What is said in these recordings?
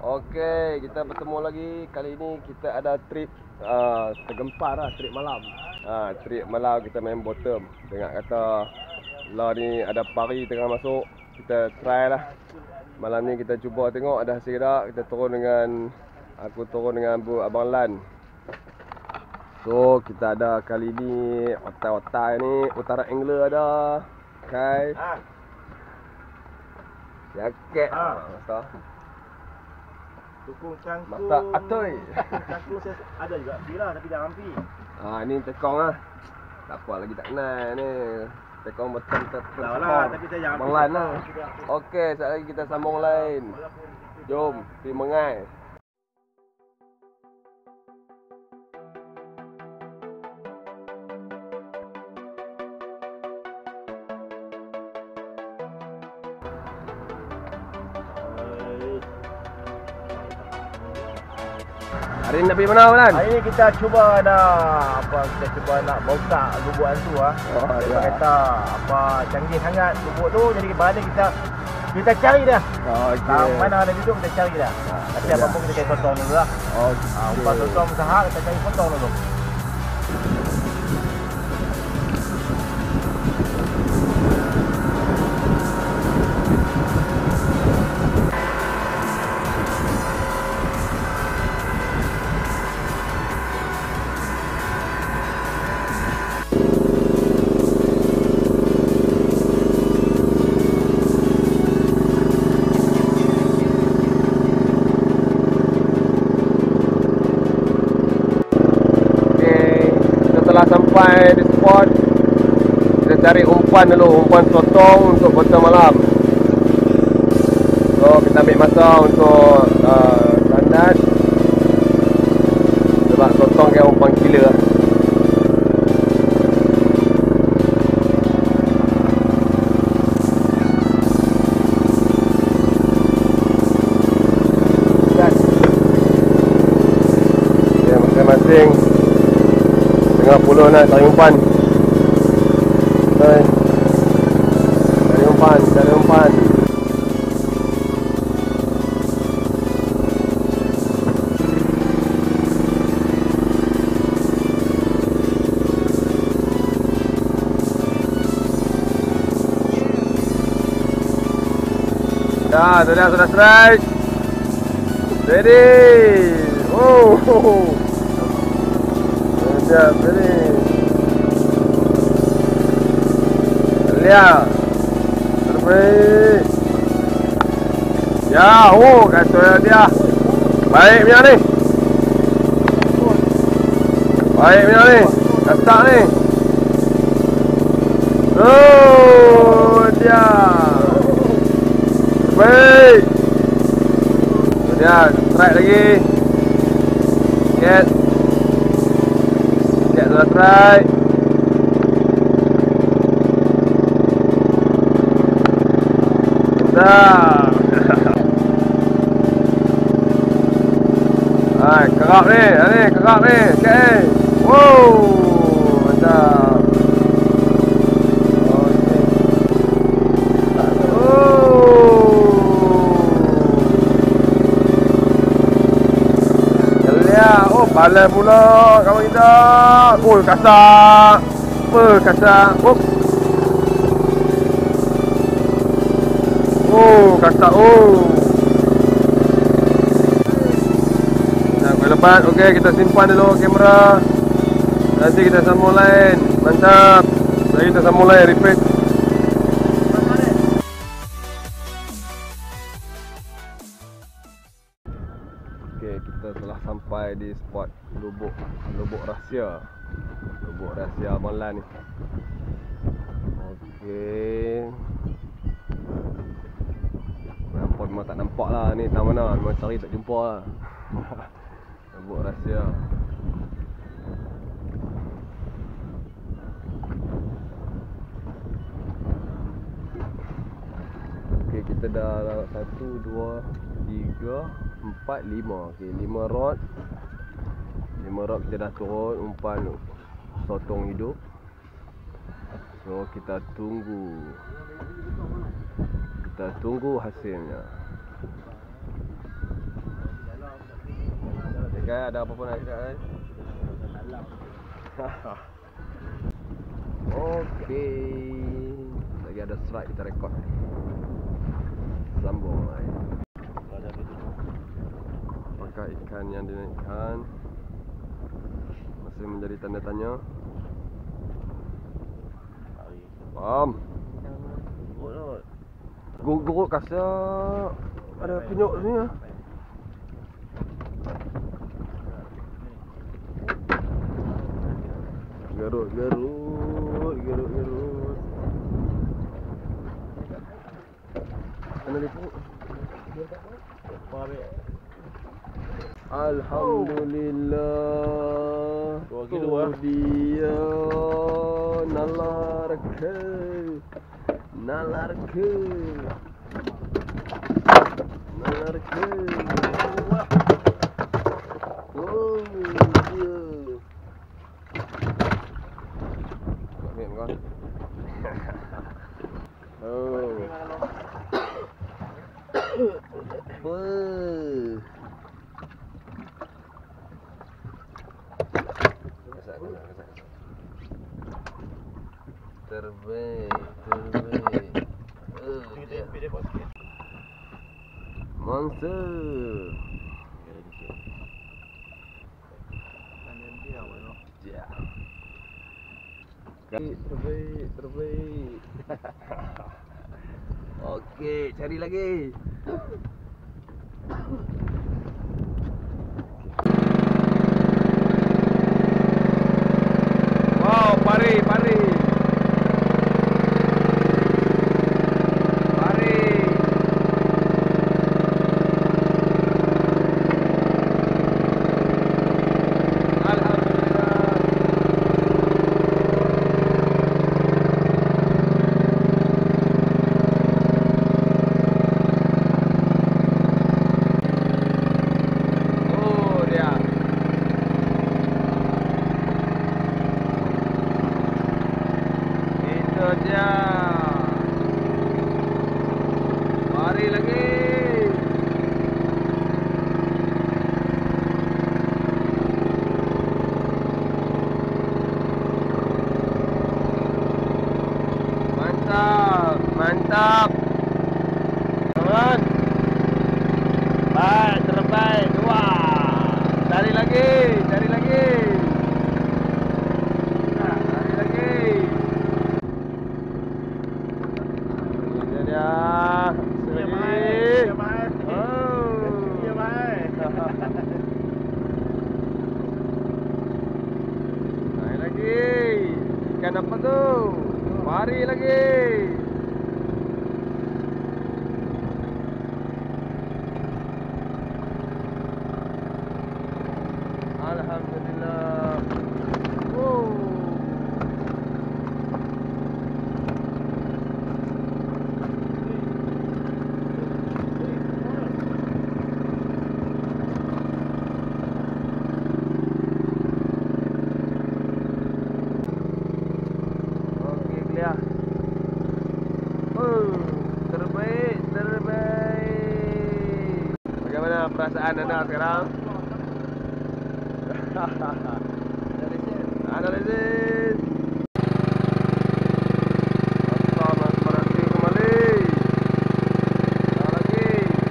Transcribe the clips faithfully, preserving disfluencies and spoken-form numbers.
Okey, kita bertemu lagi. Kali ini kita ada trip uh, tergempar lah, trip malam. Ha, trip malam kita main bottom. Dengar kata lah ni ada pari tengah masuk. Kita try lah. Malam ni kita cuba tengok ada hasil tak. Kita turun dengan, aku turun dengan Bu Abang Lan. So kita ada kali ni otai-otai ni utara angler ada. Okay. Ha. Jaket. Ha. Masa. Tukung cangkul. Mata atoy. Tukung cangkul saya ada juga. Bila tapi dah rampi. Ah ni tekong lah. Tak apa lagi tak kenal ni. Tekong betul betul. Lah lah tapi saya jangan. Bang Lan lah. Okey, sekejap lagi kita sambung lain. Jom pergi Mengai. Hari ni nak pergi mana Lan? Hari ni kita cuba nak apa kita cuba nak buka lubuk hantu ah. Oh, Dia ya. kata apa canggih sangat lubuk tu jadi mana kita kita cari dah. Oh, okey. Nah, mana ada duduk kita cari dah. Ha, Tapi ya. apa pun kita cari potong dulu lah. Oh, Ha, umpan potong usaha kita cari potong dulu. Setelah sampai di spot, kita cari umpan dulu, umpan sotong untuk bottom malam. So kita ambil masa untuk uh, tandas sebab sotong kan umpan gila. Ya, masing-masing tengah puluh nak cari umpan. Okay. Cari umpan, cari umpan. Dah, sudah, sudah strike. Ready. Oh. Sekejap, ready. Lihat. Terbaik. Ya, oh, kata dia. Baik punya ni. Baik punya ni. Kastak ni. Oh, dia. Terbaik. Dia, strike lagi. Get. Get sudah strike. Dah. Hai, kerap ni, ni kerap ni. Okey. Wow, mantap. Okey. Oh. Lihat, oh balai pula kawan kita. Oh, kasar. Apa kasar? Oh. Oh, kasar. Oh. Nah, boleh lepas. Okey, kita simpan dulu kamera. Nanti kita sambung lain. Mantap. Nanti kita sambung lain, repeat. Okey, kita telah sampai di spot lubuk lubuk rahsia. Lubuk rahsia Abang Lan ni. Okey. Nampak memang tak nampak lah ni tak mana. Memang cari tak jumpa lah. Lubuk rahsia. Okey, kita dah satu, dua, tiga, empat, lima. Okey, lima rod. Lima rod kita dah turun umpan sotong hidup. So kita tunggu. Kita tunggu hasilnya. Okay, ada apa pun nak cakap kan? Okey. Lagi ada strike kita rekod. Sambung lagi. Apakah ikan yang dinaikkan masih menjadi tanda tanya? Faham? Guguk kasar. Ada penyok sini ya. Garut, garut, garut, garut. Mana liput? Alhamdulillah. Dua kilo ah. Dia nalar ke. Nalar ke. Nalar ke. Oh, dia. Ambil kau. Oh. Wah. Terbaik, terbaik. Oh, dia. Monster. Ya. Terbaik, terbaik. Okey, cari lagi. Wow, pari, pari. Pari. Alhamdulillah. Oh, dia. Itu dia. Mari lagi. Mantap, mantap. Kawan. Baik, terbaik. Wah. Cari lagi, cari lagi. Nah, cari lagi. Ini dia. Dia Sini. baik, dia baik. Oh. Dia baik. Naik lagi. Ikan apa tu? Mari lagi. Alhamdulillah. Oh. Okey, clear. Oh, terbaik, terbaik. Bagaimana perasaan anda sekarang? Analisis. Selamat berhenti kembali. Dah lagi.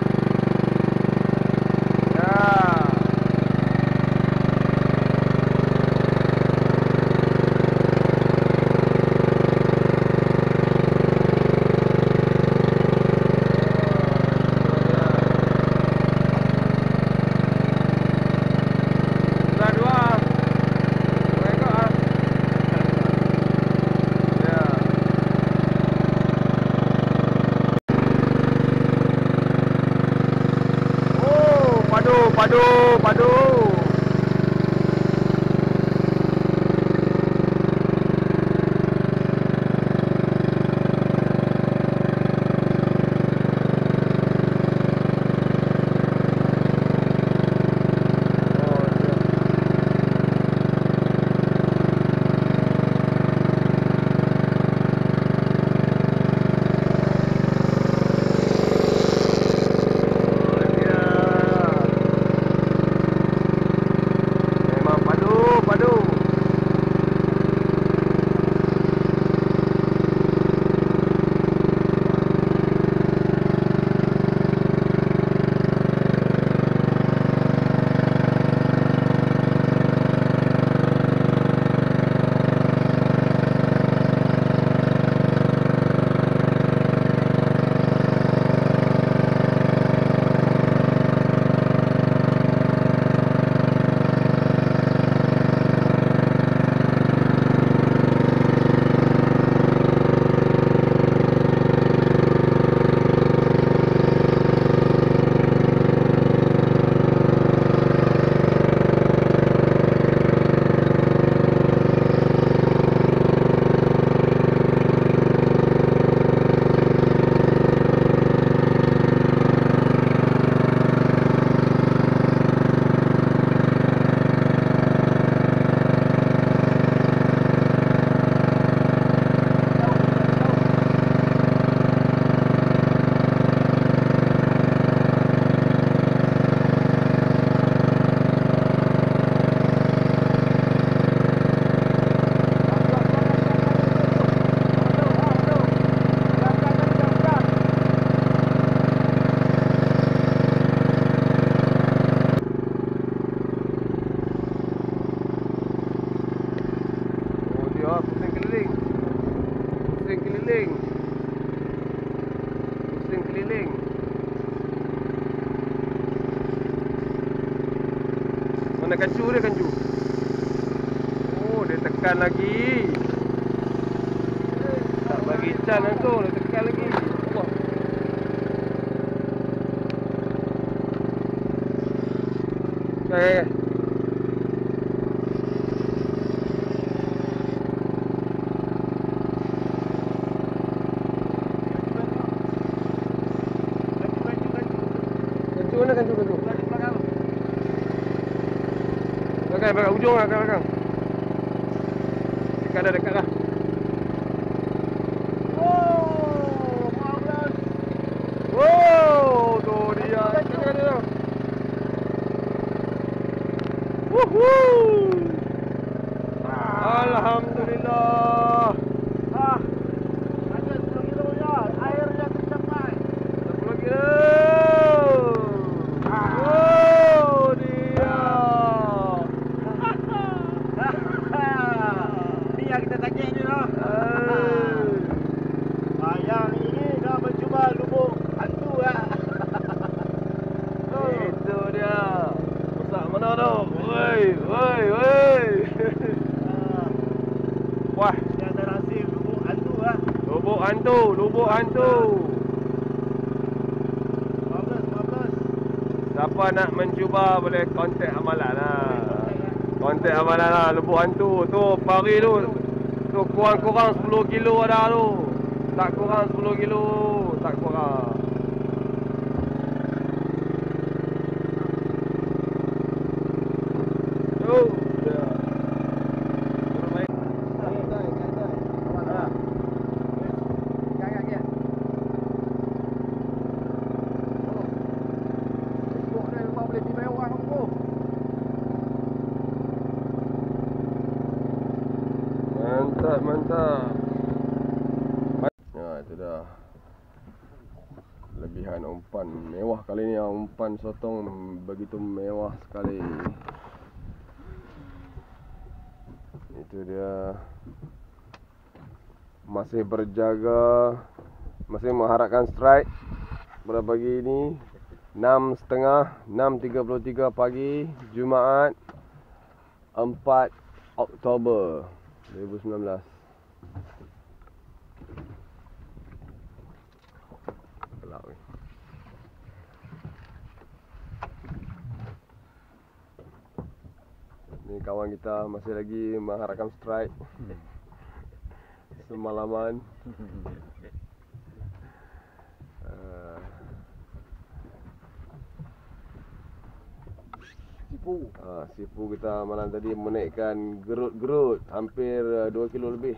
Ya. Sudah dua. Dua ekor ah. Ya. Oh, padu, padu, padu. Oh, dia. Oh, dia. Mana kancu dia kancu? Oh, dia tekan lagi. Tak bagi can langsung, dia tekan lagi. Allah. Eh. Kancu mana kancu kancu? Belakang, belakang ujung lah, belakang belakang. Dekat dah, dekat dah. Oh, marvelous. Wow, tu dia. Kancu kancu. Woohoo! Alhamdulillah. Ah, ada sepuluh kilo ya. Airnya tercapai. sepuluh kilo. Oh, dia. Ni yang kita tagih ni lah. Ah, yang ini dah mencuba lubuk hantu lah. Itu dia. Masak mana tu? Woi, woi, woi. Wah, Dia ada hasil lubuk hantu lah. lubuk hantu, lubuk hantu. Marvelous, marvelous. Siapa nak mencuba boleh kontak amalan lah. Kontak amalan lah, lubuk hantu. Tu pari tu. Tu kurang-kurang sepuluh kilo ada tu. Tak kurang sepuluh kilo, tak kurang. Tu dia. Terbaik. Santai, santai. Awal lah. Gak, gak, gak. Oh. Esok ni memang boleh tiba orang kamu. Mantap, mantap. Ya, itu dah. Lebihan umpan mewah kali ni. Umpan sotong begitu mewah sekali. Itu dia. Masih berjaga, masih mengharapkan strike pada pagi ini. enam tiga puluh, enam tiga puluh tiga pagi Jumaat empat Oktober dua ribu sembilan belas. Gelap ni. Ni kawan kita masih lagi mengharapkan strike semalaman. uh, Sipu. uh, sipu kita malam tadi menaikkan gerut-gerut hampir uh, dua kilo lebih.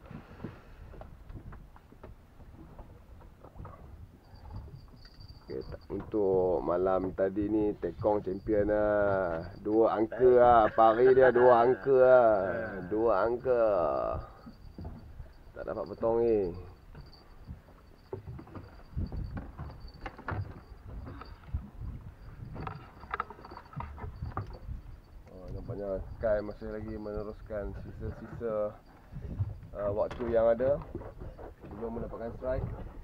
Okay, untuk malam tadi ni tekong champion lah. Dua angka lah. Pari dia dua angka lah. Dua angka. Tak dapat potong ni. Oh, nampaknya Sky masih lagi meneruskan sisa-sisa uh, waktu yang ada belum mendapatkan strike.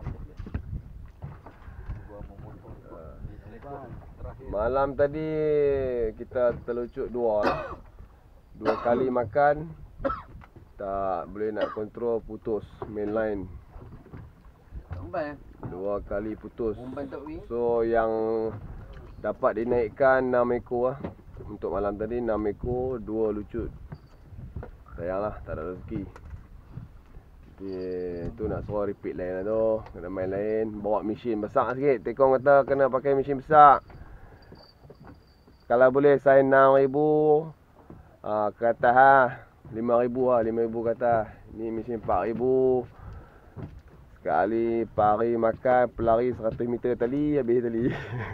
Malam tadi kita terlucut dua lah. Dua kali makan tak boleh nak kontrol, putus main line. Umpan. Dua kali putus. Umpan tak wing. So yang dapat dinaikkan enam ekor lah. Untuk malam tadi enam ekor, dua lucut. Sayanglah tak ada rezeki. Jadi tu nak suruh repeat lain lah tu. Kena main lain, bawa mesin besar sikit. Tekong kata kena pakai mesin besar. Kalau boleh saya enam ribu uh, ke atas lah. lima ribu lah, lima ribu ke atas. Ni mesin empat ribu. Sekali pari makan pelari seratus meter tali, habis tali.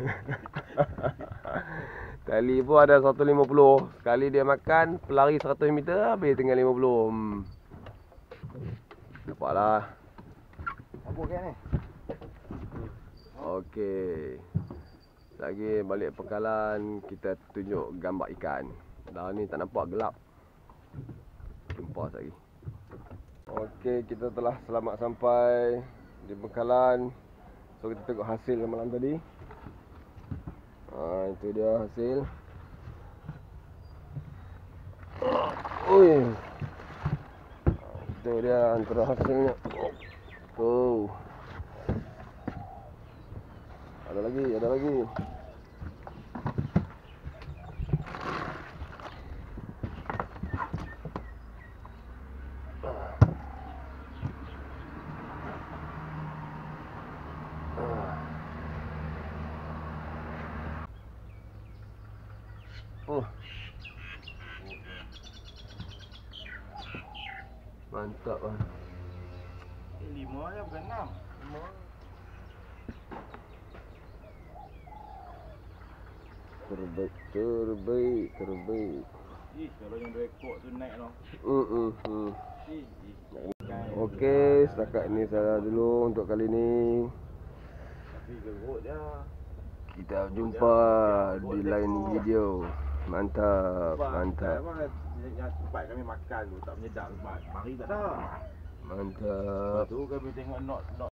Tali pun ada seratus lima puluh. Sekali dia makan pelari seratus meter, habis tinggal lima puluh. Hmm. Nampaklah. Apa kat ni? Okey. Lagi balik pekalan, kita tunjuk gambar ikan. Dah ni tak nampak, gelap. Jumpa lagi. Okey, kita telah selamat sampai di bekalan. So kita tengok hasil malam tadi. Ha, itu dia hasil. Ui. Itu dia antara hasilnya. Tuh. Ada lagi, ada lagi. Oh. Mantap ah. Lima ya, bukan enam. Lima. Terbaik, terbaik, terbaik. Ih, kalau yang dua ekor tu naik tau. Hmm, hmm, hmm. Ih, ih. Okey, setakat ini saja dulu untuk kali ini. Tapi gerut dia. Kita jumpa di lain video. Mantap, mantap. Memang yang tempat kami makan tu tak menyedap sebab mari tak ada. Mantap. Lepas tu kami tengok not not